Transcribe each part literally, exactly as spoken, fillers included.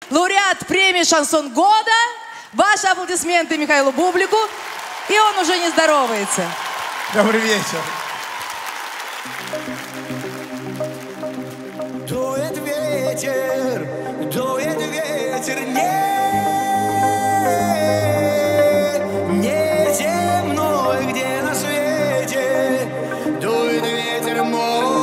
лауреат премии «Шансон года». Ваши аплодисменты Михаилу Бублику. И он уже не здоровается. Добрый вечер. Дует ветер, дует ветер, не, не земной, где на свете дует ветер мой.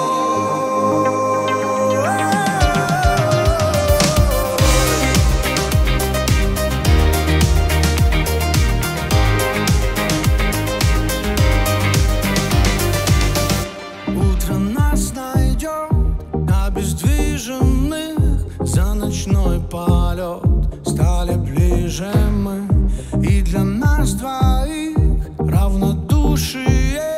Утро нас найдет обездвиженных, за ночной полет стали ближе мы, и для нас двоих равнодушие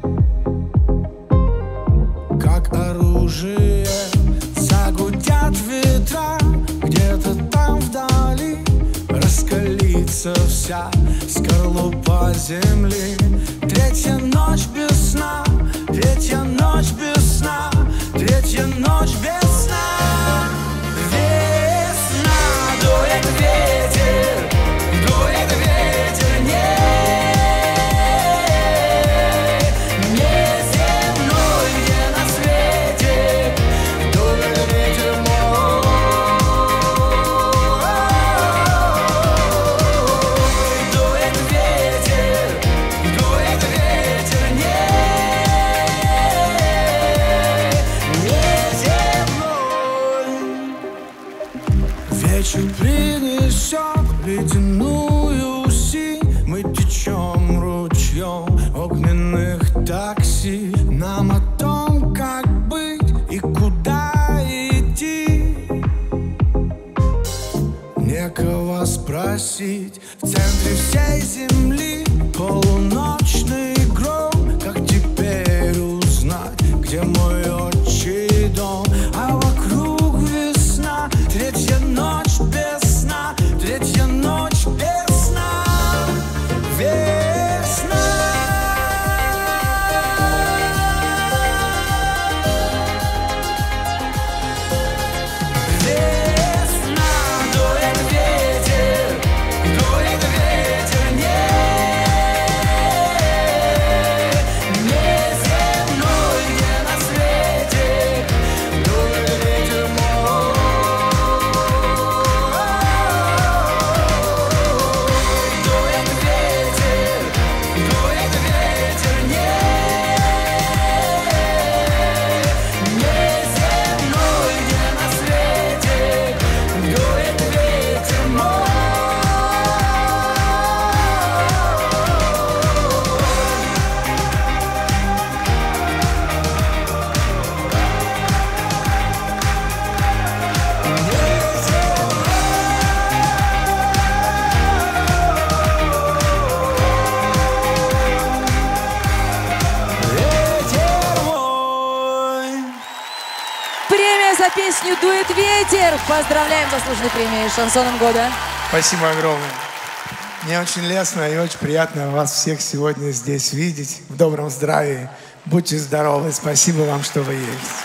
как оружие. Загудят ветра где-то там вдали, раскалится вся скорлупа земли. Третья ночь без сна, третья ночь без сна, третья ночь без сна. Весна, дует ветер, дует ветер, не, не земной, где на свете дует ветер мой. Дует ветер, дует ветер, не, вечер принесет ледяную синь, мы течем ручьем огненных такси. Нам о том, как быть и куда идти, некого спросить. В центре всей земли полуночный гром. Как теперь узнать, где мой отчий дом? А вокруг весна, третья ночь без сна, третья ночь без сна. Весна. Весна, дует ветер, дует ветер, не, не земной, где на свете дует ветер мой. Дует ветер, дует ветер, не, не земной, где на свете дует ветер мой. Ветер мой. Премия за песню «Дует ветер». Поздравляем с заслуженной премией «Шансоном года». Спасибо огромное. Мне очень лестно и очень приятно вас всех сегодня здесь видеть в добром здравии. Будьте здоровы. Спасибо вам, что вы есть.